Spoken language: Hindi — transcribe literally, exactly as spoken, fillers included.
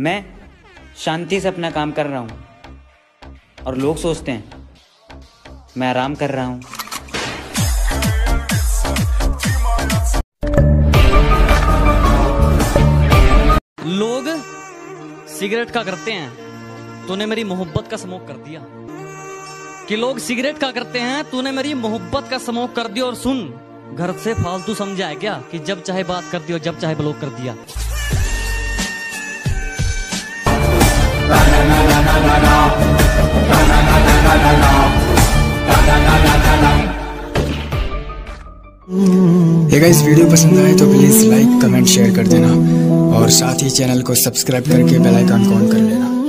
मैं शांति से अपना काम कर रहा हूँ और लोग सोचते हैं मैं आराम कर रहा हूँ। लोग सिगरेट का करते हैं, तूने मेरी मोहब्बत का स्मोक कर दिया। कि लोग सिगरेट का करते हैं, तूने मेरी मोहब्बत का स्मोक कर दिया। और सुन, घर से फालतू समझा है क्या कि जब चाहे बात कर दी और जब चाहे ब्लॉक कर दिया। ये गाइस, वीडियो पसंद आए तो प्लीज़ लाइक कमेंट शेयर कर देना और साथ ही चैनल को सब्सक्राइब करके बेल आइकन ऑन कर लेना।